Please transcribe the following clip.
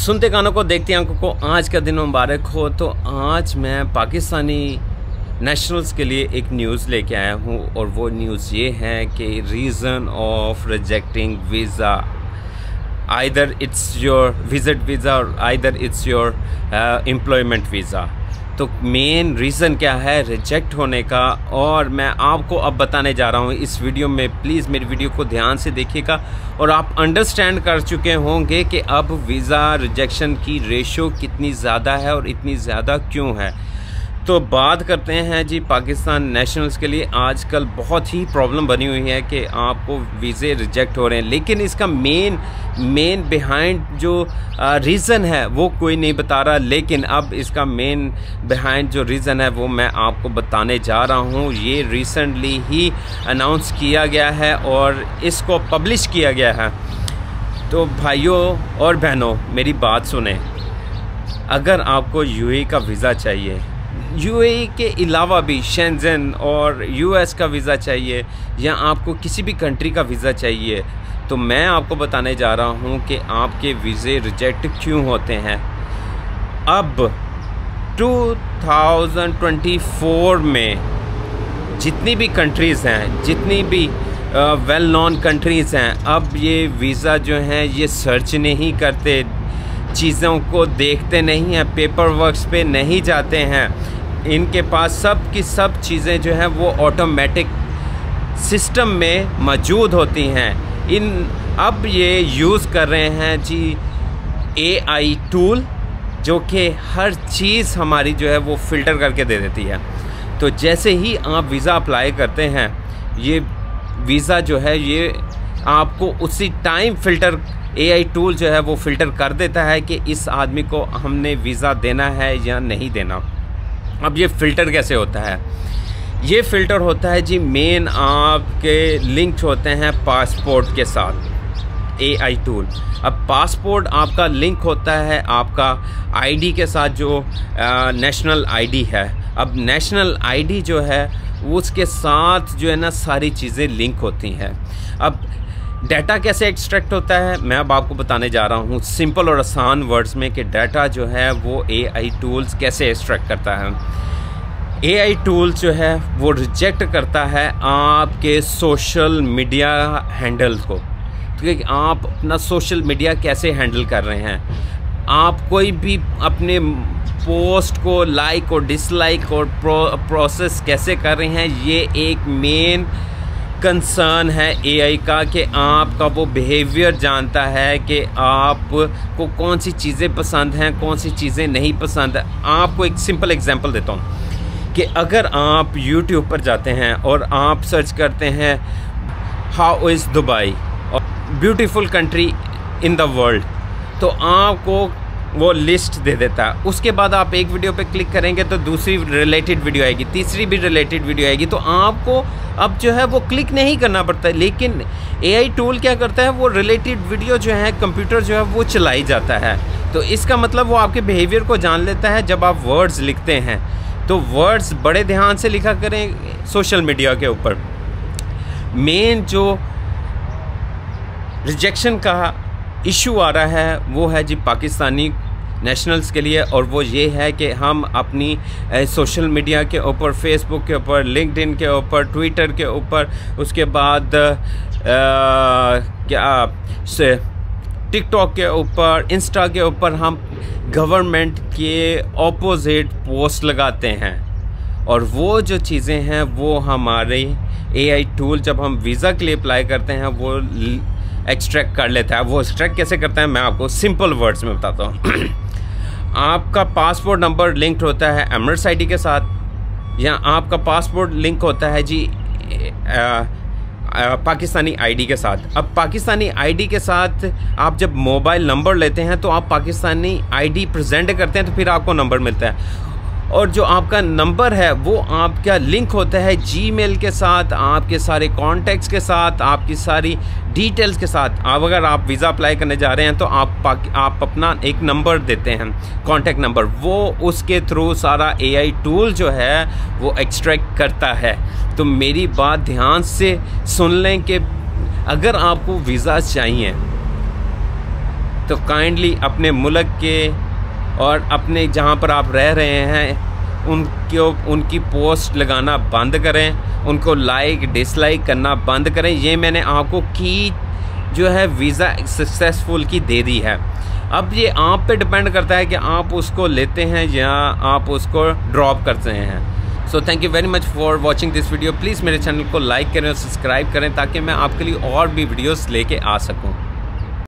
सुनते कानों को देखते आंखों को आज का दिन मुबारक हो। तो आज मैं पाकिस्तानी नेशनल्स के लिए एक न्यूज़ लेके आया हूँ और वो न्यूज़ ये है कि reason of rejecting visa, either it's your visit visa और either it's your employment visa. तो मेन रीज़न क्या है रिजेक्ट होने का, और मैं आपको अब बताने जा रहा हूँ इस वीडियो में। प्लीज़ मेरी वीडियो को ध्यान से देखिएगा और आप अंडरस्टैंड कर चुके होंगे कि अब वीज़ा रिजेक्शन की रेशो कितनी ज़्यादा है और इतनी ज़्यादा क्यों है। तो बात करते हैं जी पाकिस्तान नेशनल्स के लिए आजकल बहुत ही प्रॉब्लम बनी हुई है कि आपको वीज़े रिजेक्ट हो रहे हैं, लेकिन इसका मेन बिहाइंड जो रीज़न है वो कोई नहीं बता रहा। लेकिन अब इसका मेन बिहाइंड जो रीज़न है वो मैं आपको बताने जा रहा हूँ। ये रिसेंटली ही अनाउंस किया गया है और इसको पब्लिश किया गया है। तो भाइयों और बहनों मेरी बात सुने, अगर आपको यूएई का वीज़ा चाहिए, यूएई के अलावा भी शेंजन और यूएस का वीज़ा चाहिए, या आपको किसी भी कंट्री का वीज़ा चाहिए, तो मैं आपको बताने जा रहा हूं कि आपके वीज़े रिजेक्ट क्यों होते हैं। अब 2024 में जितनी भी कंट्रीज़ हैं, जितनी भी वेल नोन कंट्रीज़ हैं, अब ये वीज़ा जो हैं ये सर्च नहीं करते, चीज़ों को देखते नहीं हैं, पेपर वर्क्स पे नहीं जाते हैं। इनके पास सब की सब चीज़ें जो हैं वो ऑटोमेटिक सिस्टम में मौजूद होती हैं। अब ये यूज़ कर रहे हैं जी एआई टूल, जो कि हर चीज़ हमारी जो है वो फ़िल्टर करके दे देती है। तो जैसे ही आप वीज़ा अप्लाई करते हैं, ये वीज़ा जो है ये आपको उसी टाइम फ़िल्टर एआई टूल जो है वो फ़िल्टर कर देता है कि इस आदमी को हमने वीज़ा देना है या नहीं देना। अब ये फ़िल्टर कैसे होता है? ये फ़िल्टर होता है जी मेन आपके लिंक्ड होते हैं पासपोर्ट के साथ एआई टूल। अब पासपोर्ट आपका लिंक होता है आपका आईडी के साथ, जो नेशनल आईडी है। अब नेशनल आईडी जो है उसके साथ जो है ना सारी चीज़ें लिंक होती हैं। अब डाटा कैसे एक्सट्रैक्ट होता है मैं अब आपको बताने जा रहा हूँ सिंपल और आसान वर्ड्स में कि डाटा जो है वो एआई टूल्स कैसे एक्सट्रैक्ट करता है। एआई टूल्स जो है वो रिजेक्ट करता है आपके सोशल मीडिया हैंडल को, क्योंकि आप अपना सोशल मीडिया कैसे हैंडल कर रहे हैं, आप कोई भी अपने पोस्ट को लाइक और डिसलाइक और प्रोसेस कैसे कर रहे हैं, ये एक मेन कंसर्न है एआई का कि आपका वो बिहेवियर जानता है कि आपको कौन सी चीज़ें पसंद हैं, कौन सी चीज़ें नहीं पसंद। आपको एक सिंपल एग्जांपल देता हूँ कि अगर आप YouTube पर जाते हैं और आप सर्च करते हैं हाउ इज़ दुबई और beautiful country in the world, तो आपको वो लिस्ट दे देता है। उसके बाद आप एक वीडियो पे क्लिक करेंगे तो दूसरी रिलेटेड वीडियो आएगी, तीसरी भी रिलेटेड वीडियो आएगी। तो आपको अब जो है वो क्लिक नहीं करना पड़ता है, लेकिन एआई टूल क्या करता है वो रिलेटेड वीडियो जो है कंप्यूटर जो है वो चलाई जाता है। तो इसका मतलब वो आपके बिहेवियर को जान लेता है। जब आप वर्ड्स लिखते हैं तो वर्ड्स बड़े ध्यान से लिखा करें सोशल मीडिया के ऊपर। मेन जो रिजेक्शन का इशू आ रहा है वो है जी पाकिस्तानी नेशनल्स के लिए, और वो ये है कि हम अपनी सोशल मीडिया के ऊपर, फेसबुक के ऊपर, लिंक्डइन के ऊपर, ट्विटर के ऊपर, उसके बाद टिकटॉक के ऊपर, इंस्टा के ऊपर हम गवर्नमेंट के ऑपोजिट पोस्ट लगाते हैं। और वो जो चीज़ें हैं वो हमारे एआई टूल जब हम वीज़ा के लिए अप्लाई करते हैं वो एक्सट्रैक्ट कर लेता है। वो एक्सट्रैक्ट कैसे करता है मैं आपको सिंपल वर्ड्स में बताता हूँ। आपका पासपोर्ट नंबर लिंक्ड होता है एमरेट्स आईडी के साथ, या आपका पासपोर्ट लिंक होता है जी पाकिस्तानी आईडी के साथ। अब पाकिस्तानी आईडी के साथ आप जब मोबाइल नंबर लेते हैं तो आप पाकिस्तानी आईडी प्रेजेंट करते हैं तो फिर आपको नंबर मिलता है। और जो आपका नंबर है वो आपका लिंक होता है जीमेल के साथ, आपके सारे कॉन्टैक्ट्स के साथ, आपकी सारी डिटेल्स के साथ। अब अगर आप वीज़ा अप्लाई करने जा रहे हैं तो आप अपना एक नंबर देते हैं, कॉन्टैक्ट नंबर, वो उसके थ्रू सारा एआई टूल जो है वो एक्सट्रैक्ट करता है। तो मेरी बात ध्यान से सुन लें कि अगर आपको वीज़ा चाहिए तो काइंडली अपने मुल्क के और अपने जहाँ पर आप रह रहे हैं उनकी पोस्ट लगाना बंद करें, उनको लाइक डिसलाइक करना बंद करें। ये मैंने आपको की जो है वीज़ा सक्सेसफुल की दे दी है। अब ये आप पे डिपेंड करता है कि आप उसको लेते हैं या आप उसको ड्रॉप करते हैं। So thank you very much for watching this video. Please मेरे चैनल को लाइक करें और सब्सक्राइब करें ताकि मैं आपके लिए और भी वीडियोस लेके आ सकूं।